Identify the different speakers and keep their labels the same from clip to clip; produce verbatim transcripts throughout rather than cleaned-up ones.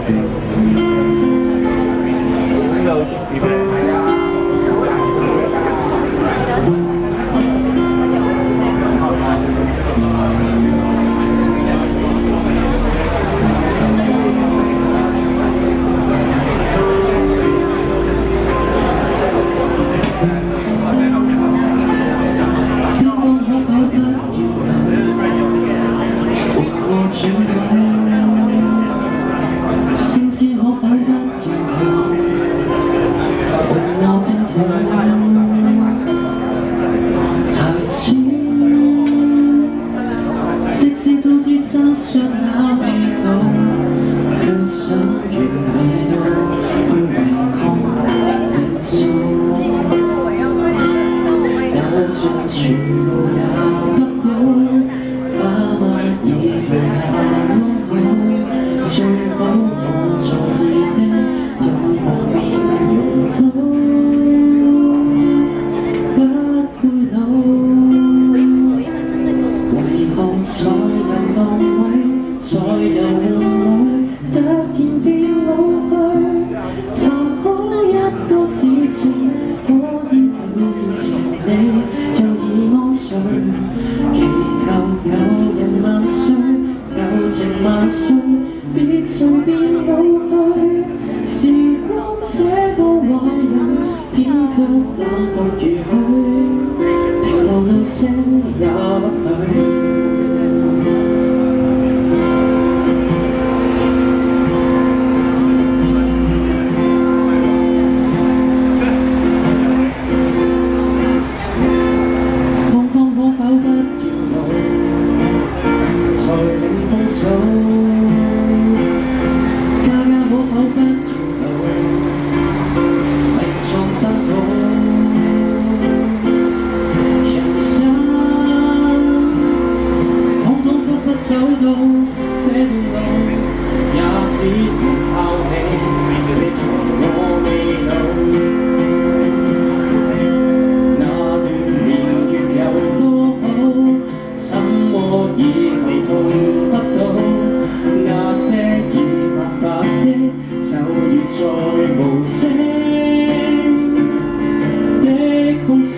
Speaker 1: 先知可否不要伴我征途？孩子，即使早知真相那味道，卻想完美到去違抗定數，有盡全部也不到，把愛已被下落最好我在意的任何面容都不會老，為何在遊蕩裏，在遊玩裏，突然變老去？談好一個事情，可以兌現時你又已安睡，祈求舊人萬歲，舊情萬歲。別隨便老去，時光這個壞人，偏卻冷酷如許，停留那些也不許。芳芳可否不要老，才領風騷？可不要老，另創新稿。人生恍恍惚惚走到這段路，也只能靠你，你同我未老。那段年月有多好，怎麼已離痛不到？那些已白髮的。就如在無聲的控訴，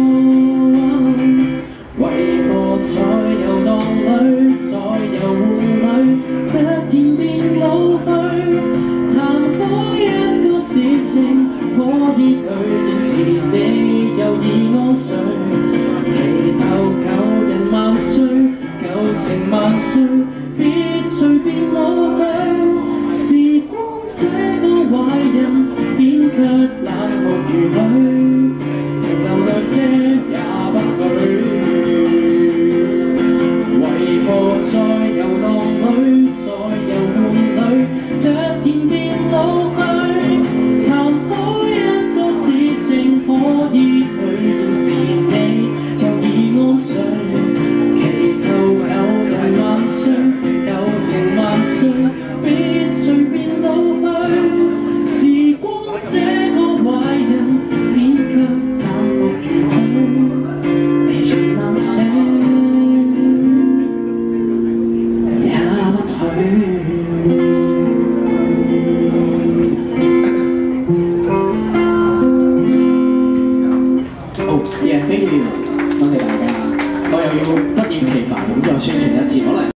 Speaker 1: 為何在遊蕩裏，在遊玩裏，突然變老去？談好一個事情，可以兌現時你又已安睡，祈求舊人萬歲，舊情萬歲，別隨便老去。時光這個壞人，偏卻冷酷如許，停留那些也不許。為何在遊蕩裏，在遊玩裏，突然變老去？談好一個事情，可以兌現時你又已安睡，祈求舊人萬歲，舊情萬歲，別隨便老去。時光這個壞人，偏卻冷酷如許，未盡晚醒也不許。好，yeah，thank you，多謝大家，我又要不厭其煩咁再宣傳一次，可能。